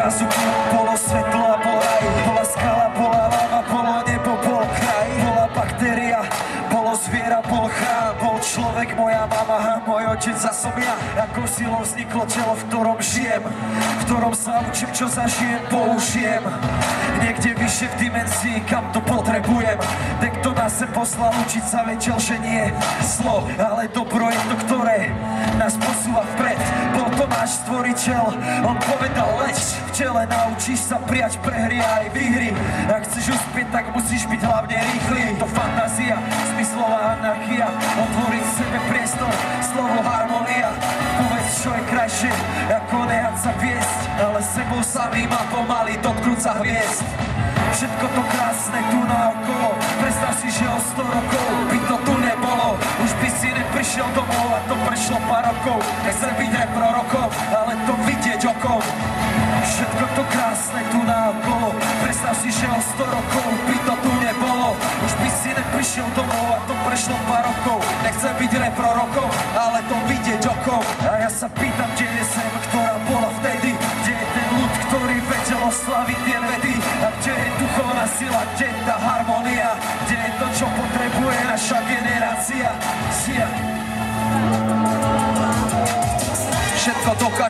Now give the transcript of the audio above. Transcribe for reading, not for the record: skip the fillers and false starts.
Zrazu bolo svetlo a bol raj, bola skala, bola lava, bolo nebo, bol kraj, bola baktéria, bolo zviera, bol chrám, bol človek, moja mama, môj otec a som ja. Ako silou vzniklo telo, v ktorom žijem, v ktorom sa učím, čo zažijem, použijem. Niekde vyššie v dimenzii, kam to potrebujem. Ten, kto nás sem poslal učiť sa, vedel, že nie zlo, ale dobro je to, ktoré nás posúva vpred. Bol to náš stvoriteľ, on povedal leď v tele, naučíš sa prijať prehry a aj výhry. Ak chceš uspieť, tak musíš byť hlavne rýchly. To fantázia, zmyslová anarchia, otvoriť sebe priestor, slovo harmonia. Povedz, čo je krajšie, ako nehať sa viesť, ale sebou samým a pomaly dotknúť sa hviezd. Všetko to krásne tu naokolo, predstav si, že o 100 rokov by to tu nebolo. Už by si neprišiel domov a to prešlo pár rokov. Nechcem byť aj prorokom, ale to vidieť okom. Všetko to krásne tu naokolo, predstav si, že o 100 rokov by to tu nebolo. Už by si neprišiel domov a to prešlo pár rokov. Nechcem byť aj prorokom, ale to vidieť okom. A ja sa pýtam, kde je zem, ktorá bola vtedy, kde je ten ľud, ktorý vedel oslaviť tie vedy, a kde je duchovná sila, kde je tá harmonia, kde je to, čo potrebuje naša generácia. Všetko dokáže.